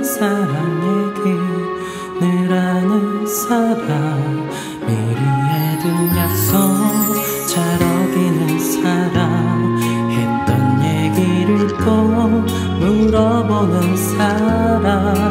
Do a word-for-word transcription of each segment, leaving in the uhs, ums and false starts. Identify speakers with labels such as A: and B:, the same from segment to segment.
A: 사랑 얘기 늘 아는 사람 미리 해둔 약속 잘 어기는 사람 했던 얘기를 또 물어보는 사람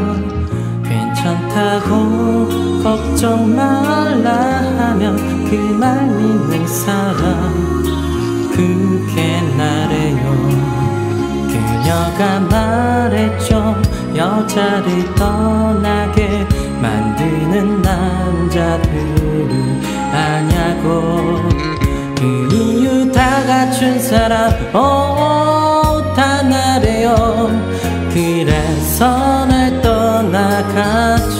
A: 괜찮다고 걱정 말라 하면 그 말 믿는 사람 그게 나래요. 그녀가 말했죠. 여자를 떠나게 만드는 남자들을 아냐고. 그 이유 다 갖춘 사람 오 다 나래요. 그래서 날 떠나갔죠.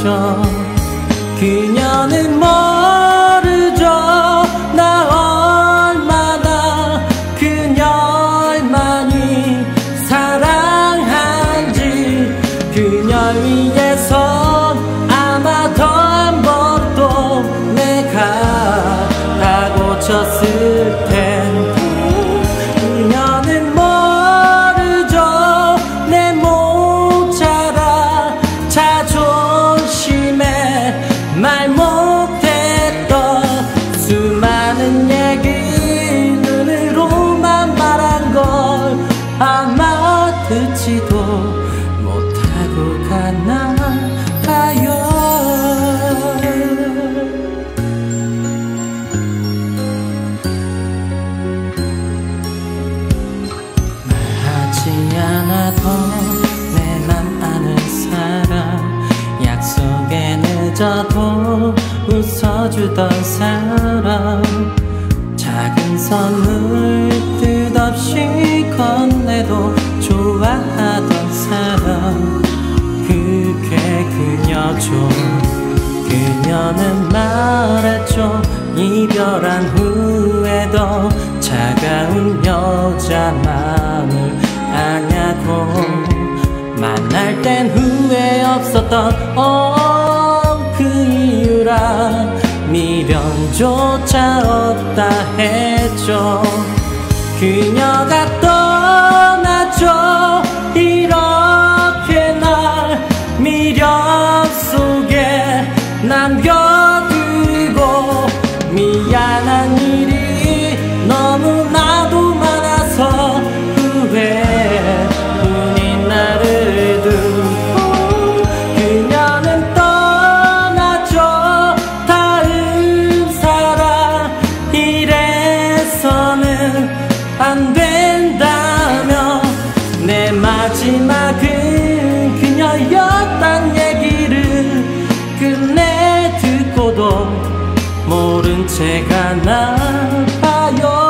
A: 그녀는 모르죠. 나 얼마나 그녀를 많이 사랑한지. 그녀 위해서 아마 더 한 번도 내가 다 고쳤을 텐데. 그녀는 모르죠. 내 모자라 자존심에 말 못했던 수많은 얘기 눈으로만 말한 걸 아마 듣지도 못하고 가나 봐요. 말하지 않아도 내 맘 아는 사람 약속에 늦어도 웃어주던 사람 작은 선물 뜻없이 건네도 좋아하던 사람 그게 그녀죠. 그녀는 말했죠. 이별한 후에도 차가운 여자 마음을 아냐고. 만날 땐 후회 없었던 어 그 이유라 미련조차 없다 했죠. 그녀가 떠났죠. 이렇게 날 미련 속에 남겨두고. 미안한 일이 너무나도 많아서 후회뿐인 나를 두고. 그녀는 떠났죠. 다음 사람 이래서는 안 된다며. 내 마지막은 그녀였단 얘기를 끝내 듣고도 모른 채 가나 봐요.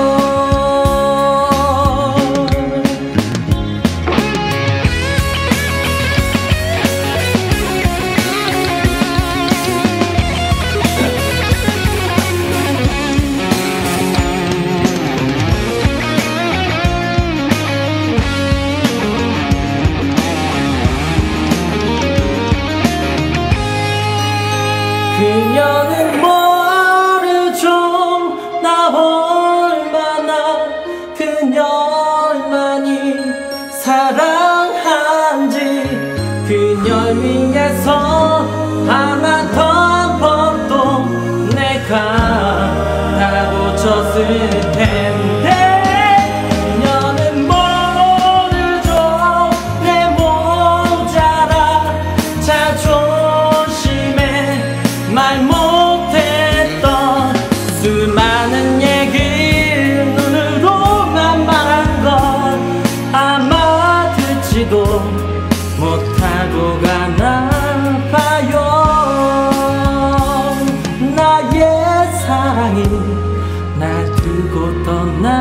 A: 그녀는 모르죠. 나 얼마나 그녀를 많이 사랑한지. 그녀 위해서 아마 더 한 번도 내가 다 고쳤을 텐데. 그녀는 모르죠. 내 모자라 자존심에 말 못했던 수많은 얘기 눈으로만 말한 건 아마 듣지도 못하고 가나 봐요. 나의 사랑이 날 두고 떠나